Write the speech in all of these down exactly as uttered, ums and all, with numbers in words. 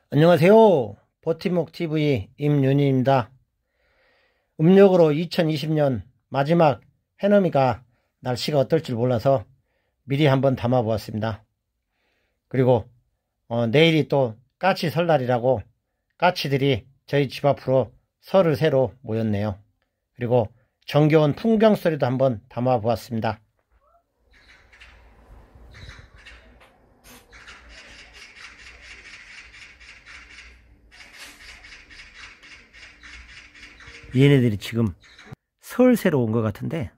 안녕하세요. 버팀목티비 임윤희입니다. 음력으로 이천이십 년 마지막 해넘이가 날씨가 어떨지 몰라서 미리 한번 담아 보았습니다. 그리고 어, 내일이 또 까치 설날이라고 까치들이 저희 집 앞으로 설을 새로 모였네요. 그리고 정겨운 풍경 소리도 한번 담아 보았습니다. 얘네들이 지금 설 새로 온 것 같은데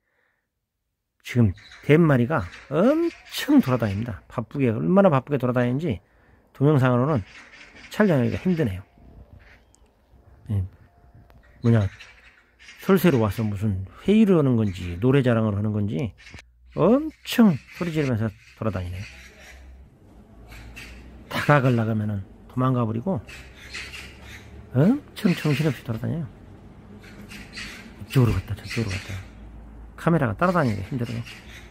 지금 댓마리가 엄청 돌아다닙니다. 바쁘게, 얼마나 바쁘게 돌아다니는지 동영상으로는 촬영하기가 힘드네요. 예, 뭐냐, 설 새로 와서 무슨 회의를 하는 건지 노래 자랑을 하는 건지 엄청 소리 지르면서 돌아다니네요. 다각을 나가면은 도망가 버리고 엄청 정신없이 돌아다녀요. 이쪽으로 갔다 저쪽으로 갔다. 카메라가 따라다니기가 힘들어요.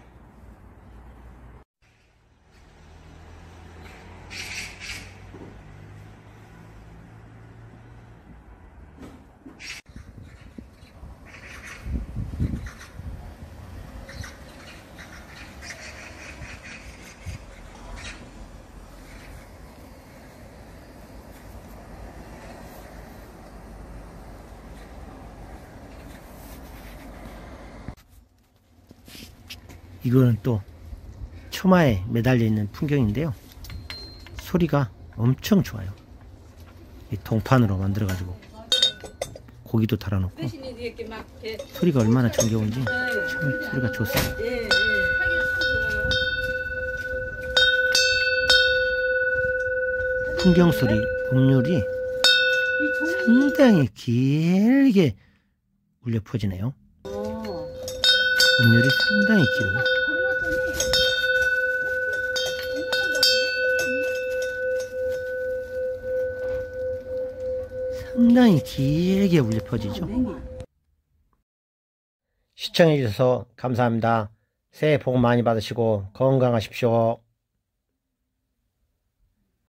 이거는 또 초마에 매달려 있는 풍경인데요. 소리가 엄청 좋아요. 이 동판으로 만들어 가지고 고기도 달아놓고 소리가 얼마나 정겨운지 참 소리가 좋습니다. 풍경 소리, 음률이 상당히 길게 울려 퍼지네요. 음률이 상당히 길어요. 상당히 길게 울려 퍼지죠. 시청해 주셔서 감사합니다. 새해 복 많이 받으시고 건강하십시오.